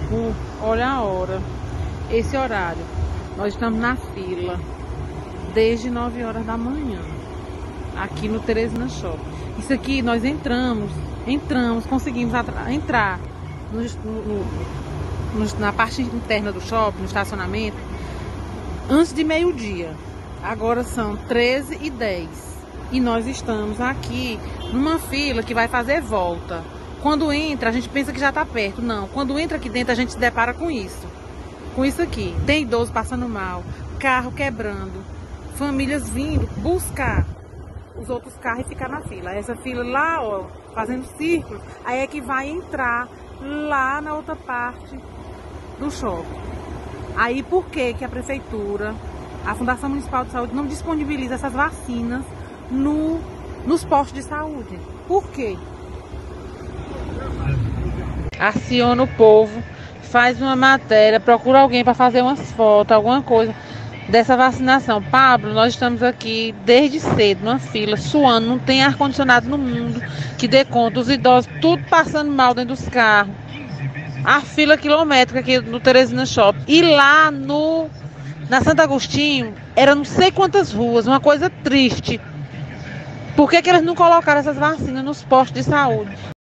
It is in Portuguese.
Olha a hora, esse horário. Nós estamos na fila desde 9 horas da manhã, aqui no Teresina Shopping. Isso aqui nós entramos, conseguimos entrar na parte interna do shopping, no estacionamento, antes de meio-dia. Agora são 13h10 e nós estamos aqui numa fila que vai fazer volta. Quando entra, a gente pensa que já está perto. Não, quando entra aqui dentro, a gente se depara com isso. Com isso aqui. Tem idoso passando mal, carro quebrando, famílias vindo buscar os outros carros e ficar na fila. Essa fila lá, ó, fazendo círculos, aí é que vai entrar lá na outra parte do shopping. Aí por que a prefeitura, a Fundação Municipal de Saúde não disponibiliza essas vacinas nos postos de saúde? Por quê? Aciona o povo, faz uma matéria, procura alguém para fazer umas fotos, alguma coisa dessa vacinação. Pablo, nós estamos aqui desde cedo, numa fila, suando, não tem ar-condicionado no mundo que dê conta, os idosos tudo passando mal dentro dos carros. A fila quilométrica aqui no Teresina Shopping. E lá na Santo Agostinho, era não sei quantas ruas, uma coisa triste. Por que eles não colocaram essas vacinas nos postos de saúde?